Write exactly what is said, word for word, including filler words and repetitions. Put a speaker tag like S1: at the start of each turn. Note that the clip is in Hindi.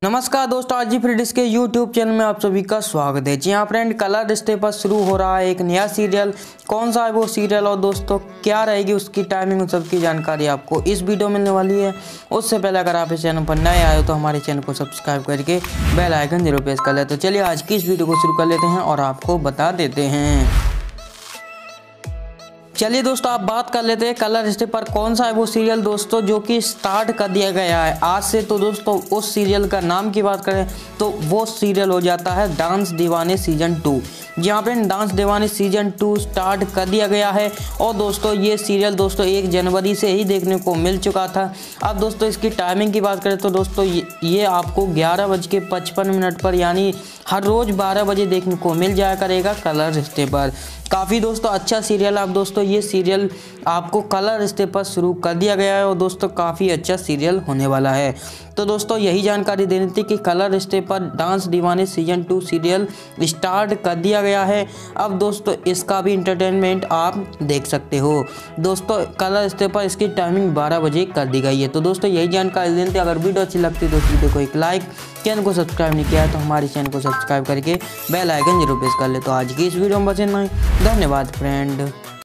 S1: नमस्कार दोस्तों, आज ही फ्रीडिश के यूट्यूब चैनल में आप सभी का स्वागत है। जी हाँ फ्रेंड, कलर रिश्ते पर शुरू हो रहा है एक नया सीरियल। कौन सा है वो सीरियल और दोस्तों क्या रहेगी उसकी टाइमिंग, उन सबकी जानकारी आपको इस वीडियो में मिलने वाली है। उससे पहले अगर आप इस चैनल पर नए आए हो तो हमारे चैनल को सब्सक्राइब करके बेल आइकन जरूर प्रेस कर ले। तो चलिए आज की इस वीडियो को शुरू कर लेते हैं और आपको बता देते हैं। चलिए दोस्तों, आप बात कर लेते हैं कलर रिश्ते पर कौन सा है वो सीरियल दोस्तों जो कि स्टार्ट कर दिया गया है आज से। तो दोस्तों उस सीरियल का नाम की बात करें तो वो सीरियल हो जाता है डांस दीवाने सीजन टू। जहाँ पे डांस दीवाने सीजन टू स्टार्ट कर दिया गया है और दोस्तों ये सीरियल दोस्तों एक जनवरी से ही देखने को मिल चुका था। अब दोस्तों इसकी टाइमिंग की बात करें तो दोस्तों ये, ये आपको ग्यारह बज के पचपन मिनट पर यानी हर रोज़ बारह बजे देखने को मिल जाया करेगा कलर रिश्ते पर। काफ़ी दोस्तों अच्छा सीरियल। अब दोस्तों ये सीरियल आपको कलर रिश्ते पर शुरू कर दिया गया है और दोस्तों काफ़ी अच्छा सीरियल होने वाला है। तो दोस्तों यही जानकारी देनी थी कि कलर रिश्ते पर डांस दीवाने सीजन टू सीरियल स्टार्ट कर दिया गया है। अब दोस्तों इसका भी इंटरटेनमेंट आप देख सकते हो। दोस्तों कलर रिश्ते पर इसकी टाइमिंग बारह बजे कर दी गई है। तो दोस्तों यही जानकारी देनी थी। अगर वीडियो अच्छी लगती है तो इस वीडियो को एक लाइक, चैनल को सब्सक्राइब नहीं किया है तो हमारे चैनल को सब्सक्राइब करके बेल आइकन जरूर प्रेस कर ले। तो आज की इस वीडियो में बस इतना ही। धन्यवाद फ्रेंड।